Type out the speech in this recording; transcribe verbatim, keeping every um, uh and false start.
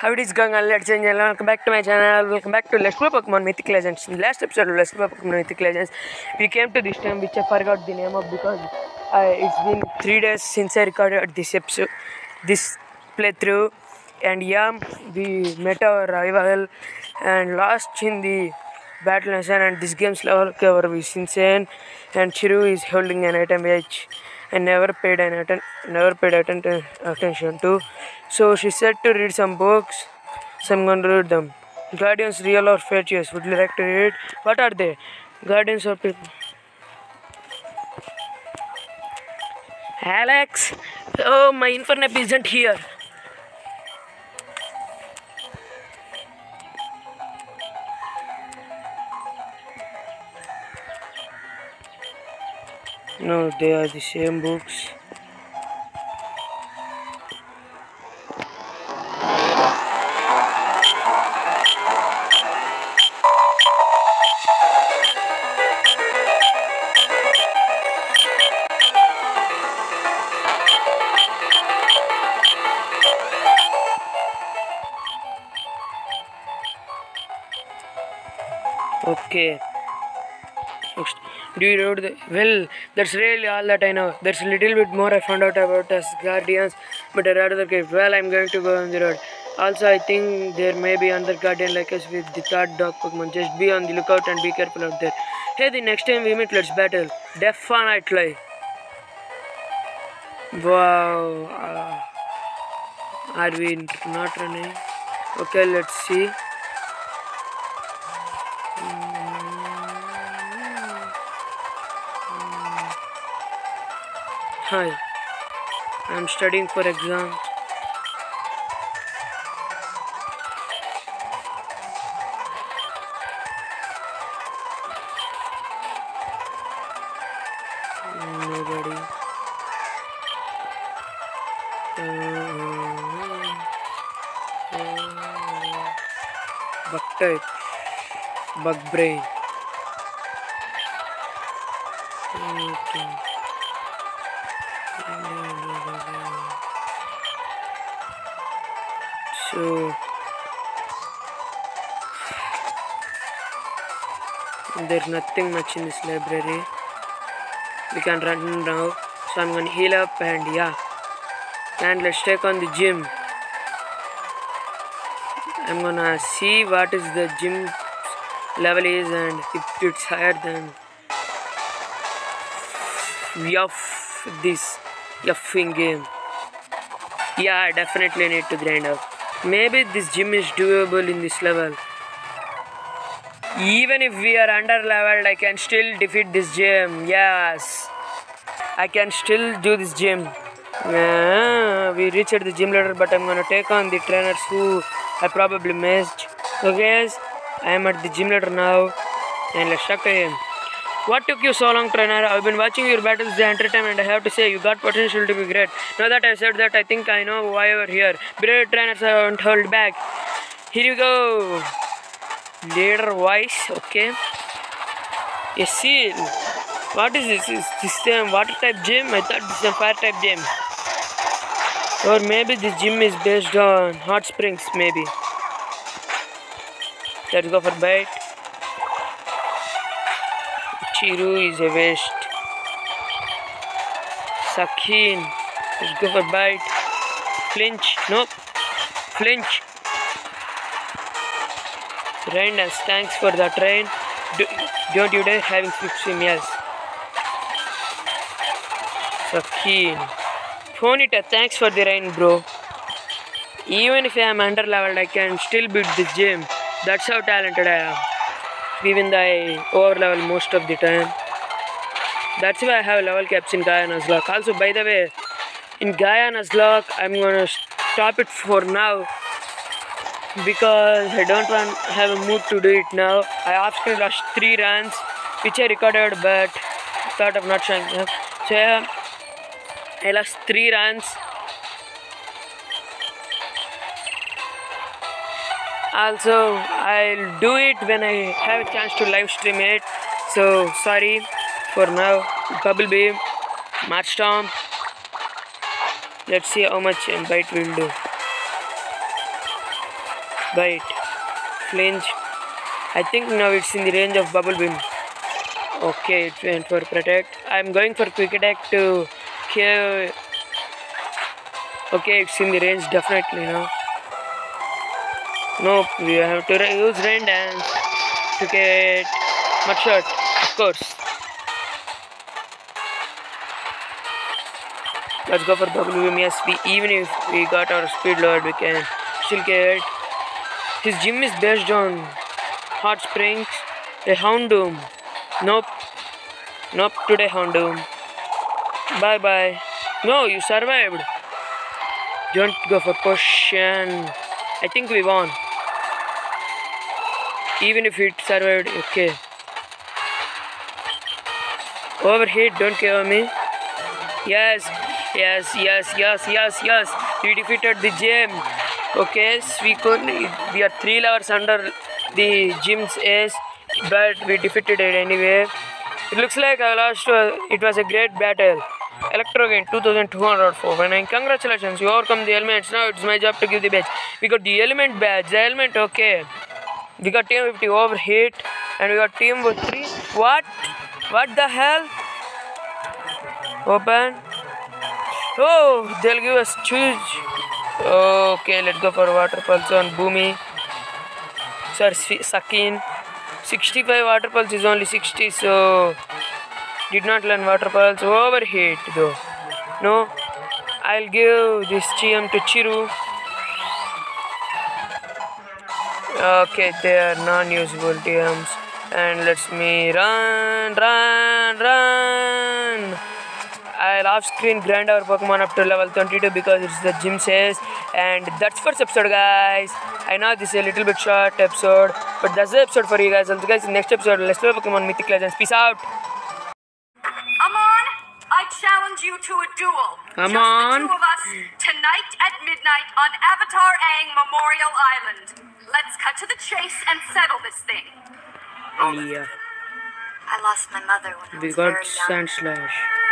How it is going on? Let's change. Welcome back to my channel. Welcome back to Let's Play Pokemon Mythic Legends. In the last episode of Let's Play Pokemon Mythic Legends, we came to this time which I forgot the name of because I, it's been three days since I recorded this episode, this playthrough. And yeah, we met our rival and lost in the battle nation. And this game's level cover is insane. And Chiru is holding an item which I never paid an atten never paid atten attention to. So she said to read some books, so I'm going to read them. Guardians, real or fetches? Would you like to read? What are they? Guardians or people? Alex! Oh, my Infernape isn't here. No, they are the same books. Okay. Next. Do you know the well? That's really all that I know. There's a little bit more I found out about us guardians, but I'd rather keep. Well, I'm going to go on the road. Also, I think there may be another guardian like us with the third dog Pokemon. Just be on the lookout and be careful out there. Hey, the next time we meet, let's battle. Definitely. Wow. Uh, are we not running? Okay, let's see. Hi, I'm studying for exams. Nobody. Bug type. Bug brain. Okay. So there's nothing much in this library. We can run now. So I'm gonna heal up and yeah. And let's take on the gym. I'm gonna see what is the gym level is and if it's higher than yuff this yuffing game. Yeah, I definitely need to grind up. Maybe this gym is doable in this level. Even if we are under leveled, I can still defeat this gym. Yes, I can still do this gym. Yeah, we reached the gym leader, but I'm gonna take on the trainers who I probably missed. So guys, I am at the gym leader now, and let's talk to him. What took you so long, trainer? I've been watching your battles the entire time and I have to say, you got potential to be great. Now that I've said that, I think I know why you're here. Brave trainers, I won't hold back. Here you go. Leader voice, okay. A seal. What is this? Is this a water type gym? I thought this is a fire type gym. Or maybe this gym is based on hot springs, maybe. Let's go for bite. Chiru is a waste. Sakin. Let's go for bite. Flinch. Nope. Flinch. Rain dance. Thanks for the train. Do, don't you dare having fifteen years. Sakin. Ponyta. Thanks for the rain, bro. Even if I am under leveled, I can still beat this gym. That's how talented I am. Even though I over level most of the time. That's why I have level caps in Gaia Nuzlocke. Also, by the way, in Gaia Nuzlocke, I'm gonna stop it for now because I don't want to have a mood to do it now. I actually lost three runs, which I recorded, but thought of not showing them. So yeah, I lost three runs. Also, I'll do it when I have a chance to live stream it. So, sorry for now. Bubble Beam, March Stomp. Let's see how much Bite will do. Bite. Flinch. I think now it's in the range of Bubble Beam. Okay, it went for Protect. I'm going for Quick Attack to kill. Okay, it's in the range definitely now. Nope, we have to use Rain Dance to get Mud Shot, of course. Let's go for Bubble Beam. Yes, we, even if we got our speed lowered, we can still get. His gym is based on Hot Springs, a Houndoom. Nope. Nope, today Houndoom. Bye bye. No, you survived. Don't go for potion. I think we won. Even if it survived, okay. Overheat, don't kill me. Yes, yes, yes, yes, yes, yes. We defeated the gym. Okay, so we could. We are three levels under the gym's ace, but we defeated it anyway. It looks like I lost. Uh, it was a great battle. Electro gain two thousand two hundred four. And congratulations, you overcome the elements. Now it's my job to give the badge. We got the element badge. The element, okay. We got team fifty overheat, and we got team with three. What? What the hell? Open. Oh, they'll give us choose. Okay, let's go for water pulse on Boomy. Sir, suck in. sixty-five water pulse is only sixty, so did not learn water pulse. Overheat though. No, I'll give this T M to Chiru. Okay, they are non-usable T Ms. And let's me run, run, run. I'll off-screen grind our Pokemon up to level twenty-two because it's the gym says. And that's first episode, guys. I know this is a little bit short episode, but that's the episode for you guys. And guys, in the next episode, let's play Pokemon Mythic Legends. Peace out. Amon, I challenge you to a duel. Come Just on. the two of us tonight at midnight on Avatar Aang Memorial Island. Let's cut to the chase and settle this thing. Yeah. I lost my mother when I We was got very young. Sand Slash.